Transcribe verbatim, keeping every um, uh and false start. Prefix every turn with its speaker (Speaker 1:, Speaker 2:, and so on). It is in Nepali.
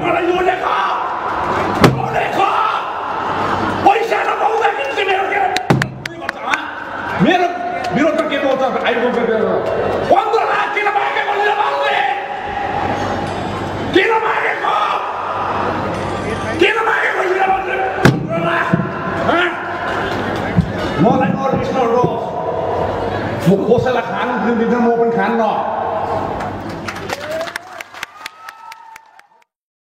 Speaker 1: मलाई यो लेख यो लेख पैसा नपाउँदाखेरि चाहिँ मेरो के मेरो विरोध त के पाउँछ आइको पन्ध्र लाख किन मागेको बाबुले किन मागेको किन मागेको पन्ध्र लाख मलाई अरू कृष्ण रोज म कसैलाई खानु दिँदैन म पनि खान्न